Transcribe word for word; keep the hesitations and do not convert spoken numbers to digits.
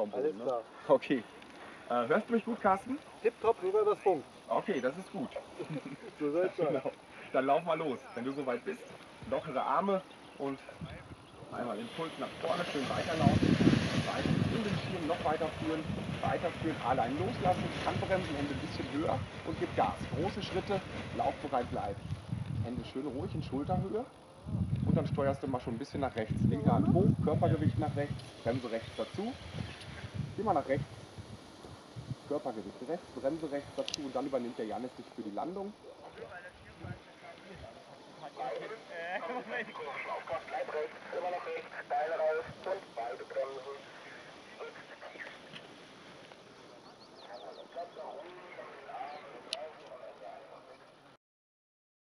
vom Boden. Alles klar. Ne? Okay. Äh, hörst du mich gut, Carsten? Tipptopp, sogar das Funk. Okay, das ist gut. So soll es sein. Genau. Dann lauf mal los. Wenn du soweit bist, lockere Arme und einmal den Puls nach vorne, schön weiterlaufen. Weiter in den Schirm noch weiterführen. Weiterführen, allein loslassen, Handbremsen, Hände ein bisschen höher und gib Gas. Große Schritte, laufbereit bleiben. Hände schön ruhig in Schulterhöhe. Und dann steuerst du mal schon ein bisschen nach rechts. Linke Hand hoch, Körpergewicht nach rechts, Bremse rechts dazu. Geh mal nach rechts, Körpergewicht rechts, Bremse rechts dazu und dann übernimmt der Janis dich für die Landung. Aufkommen, bleib rechts, immer noch rechts, Beine raus und